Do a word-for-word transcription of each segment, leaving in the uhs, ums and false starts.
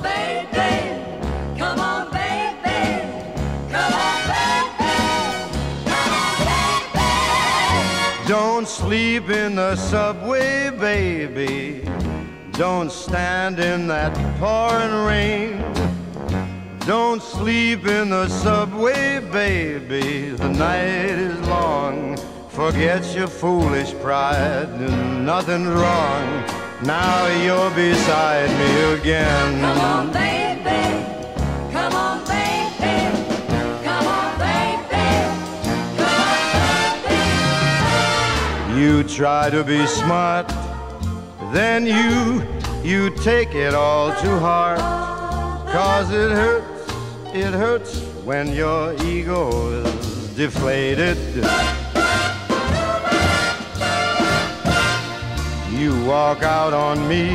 baby. Come on, baby. Come on, baby. Come on, baby. Don't sleep in the subway, baby. Don't stand in that pouring rain. Don't sleep in the subway, baby. The night is long. Forget your foolish pride. Nothing's wrong. Now you're beside me again. Come on, baby. Come on, baby. Come on, baby. Come on, baby. You try to be smart, then you, you take it all to heart. 'Cause it hurts, it hurts when your ego is deflated. You walk out on me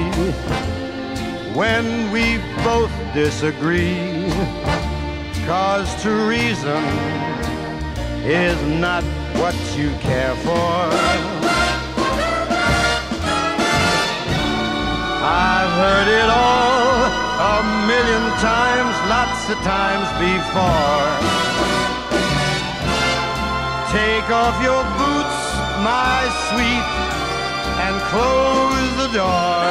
when we both disagree. 'Cause to reason is not what you care for. I've heard it all a million times, lots of times before. Take off your boots, my sweet, and close the door.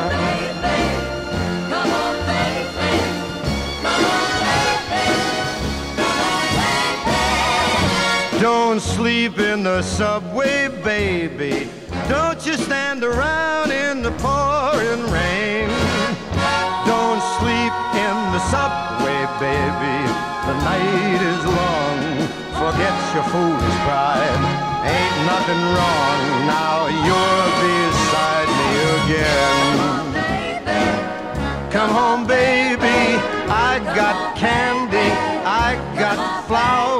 Come on, baby. Come on, baby. Come on, baby. Don't sleep in the subway, baby. Don't you stand around in the pouring rain. Don't sleep in the subway, baby. The night is long. Forget your foolish pride. Ain't nothing wrong. Now you're beside me again. Come home, baby. I got candy. I got flowers.